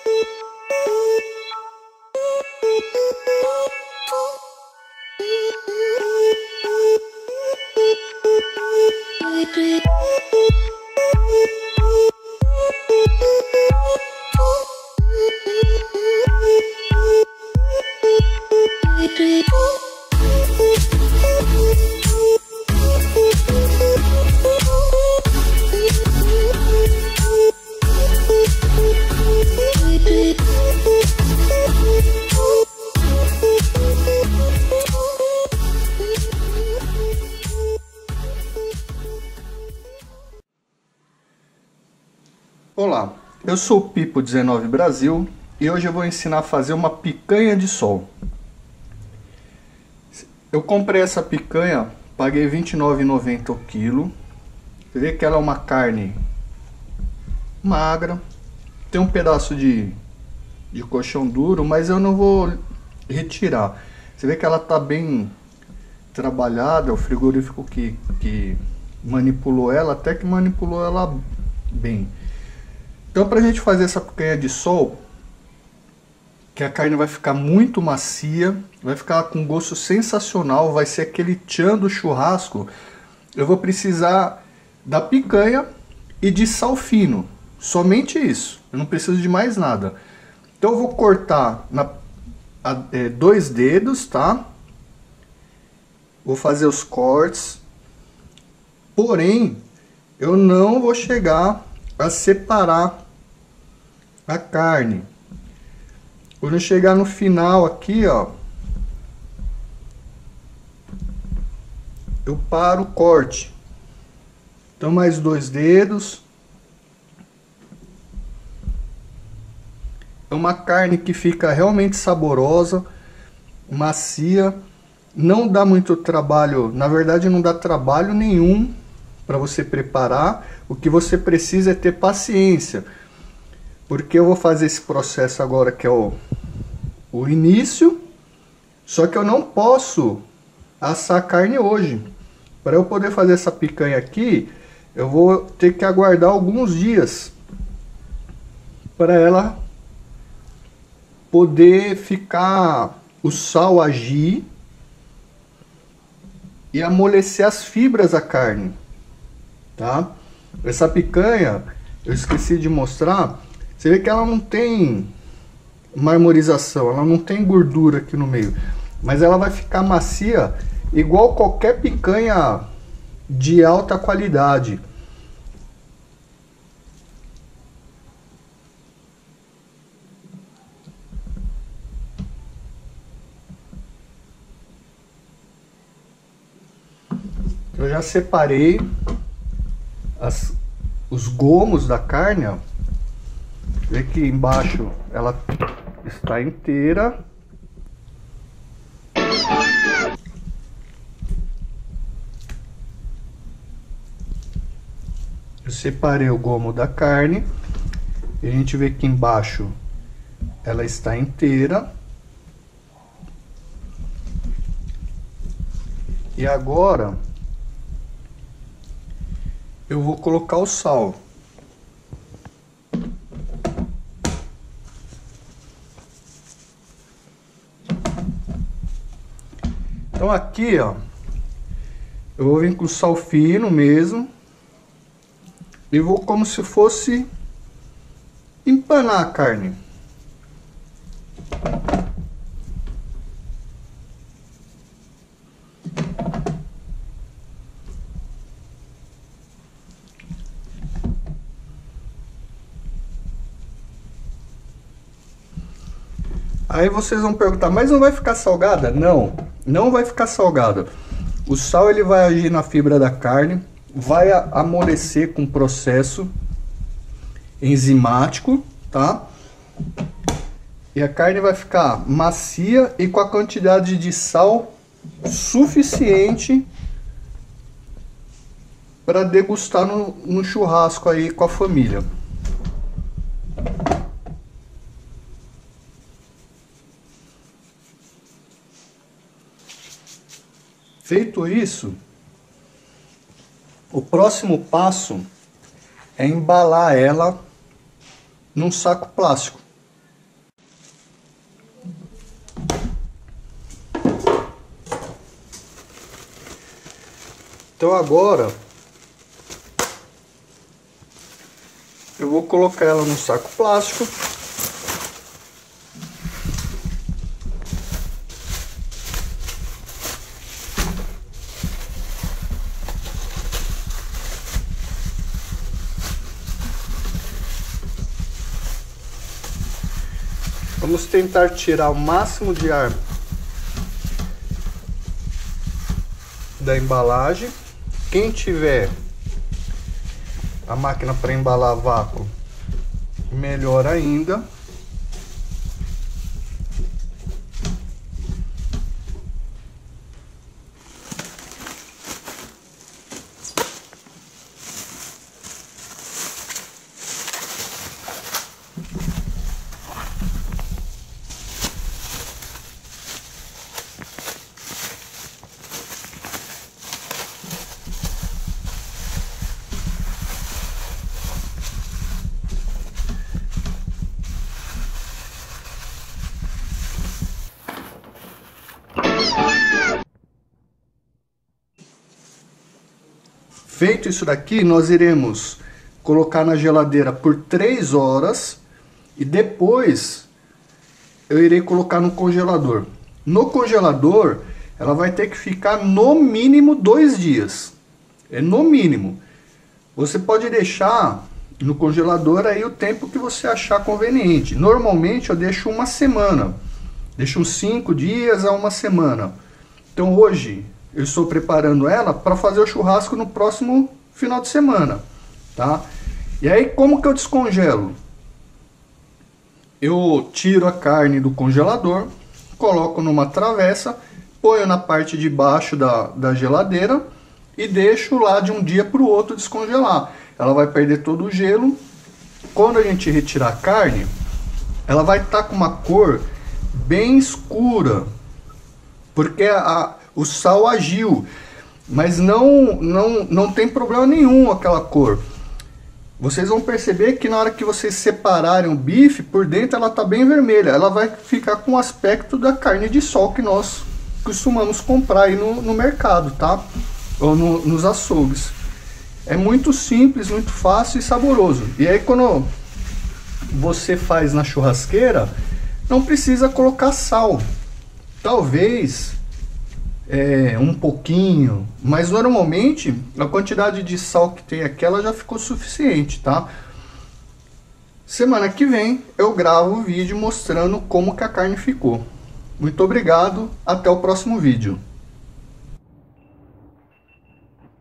Olá, eu sou o Pipo19 Brasil e hoje eu vou ensinar a fazer uma picanha de sol. Eu comprei essa picanha, paguei R$ 29,90 o quilo. Você vê que ela é uma carne magra, tem um pedaço de colchão duro, mas eu não vou retirar. Você vê que ela está bem trabalhada, o frigorífico que manipulou ela, até que manipulou ela bem. Então, para a gente fazer essa picanha de sol, que a carne vai ficar muito macia, vai ficar com um gosto sensacional, vai ser aquele tchan do churrasco, eu vou precisar da picanha e de sal fino, somente isso, eu não preciso de mais nada. Então eu vou cortar 2 dedos, tá? Vou fazer os cortes, porém eu não vou chegar a separar a carne. Quando eu chegar no final aqui, ó, eu paro o corte. Então mais 2 dedos. É uma carne que fica realmente saborosa, macia, não dá muito trabalho, na verdade não dá trabalho nenhum para você preparar. O que você precisa é ter paciência, porque eu vou fazer esse processo agora, que é o início, só que eu não posso assar a carne hoje. Para eu poder fazer essa picanha aqui, eu vou ter que aguardar alguns dias para ela poder ficar, o sal agir e amolecer as fibras da carne, tá? Essa picanha, eu esqueci de mostrar, você vê que ela não tem marmorização, ela não tem gordura aqui no meio, mas ela vai ficar macia igual qualquer picanha de alta qualidade. Eu já separei os gomos da carne, ó. Vê que embaixo ela está inteira. Eu separei o gomo da carne. E a gente vê que embaixo ela está inteira. E agora eu vou colocar o sal. Então aqui, ó, eu vou vir com sal fino mesmo e vou como se fosse empanar a carne. Aí vocês vão perguntar, mas não vai ficar salgada? Não, não vai ficar salgada. O sal ele vai agir na fibra da carne, vai amolecer com o processo enzimático, tá? E a carne vai ficar macia e com a quantidade de sal suficiente para degustar no churrasco aí com a família. Feito isso, o próximo passo é embalar ela num saco plástico, Então agora eu vou colocar ela no saco plástico. Vamos tentar tirar o máximo de ar da embalagem. Quem tiver a máquina para embalar a vácuo, melhor ainda. Feito isso daqui, nós iremos colocar na geladeira por 3 horas e depois eu irei colocar no congelador. No congelador, ela vai ter que ficar no mínimo 2 dias. É no mínimo. Você pode deixar no congelador aí o tempo que você achar conveniente. Normalmente eu deixo uma semana. Deixo uns 5 dias a uma semana. Então hoje eu estou preparando ela para fazer o churrasco no próximo final de semana, tá? E aí como que eu descongelo? Eu tiro a carne do congelador, coloco numa travessa, ponho na parte de baixo da geladeira e deixo lá de um dia para o outro descongelar. Ela vai perder todo o gelo. Quando a gente retirar a carne, ela vai estar com uma cor bem escura, porque o sal agiu, mas não tem problema nenhum aquela cor. Vocês vão perceber que na hora que vocês separarem o bife, por dentro ela tá bem vermelha. Ela vai ficar com o aspecto da carne de sol que nós costumamos comprar aí no mercado, tá? Ou nos açougues. É muito simples, muito fácil e saboroso. E aí quando você faz na churrasqueira, não precisa colocar sal. Talvez um pouquinho, mas normalmente a quantidade de sal que tem aqui ela já ficou suficiente, tá? Semana que vem eu gravo o vídeo mostrando como que a carne ficou. Muito obrigado, até o próximo vídeo.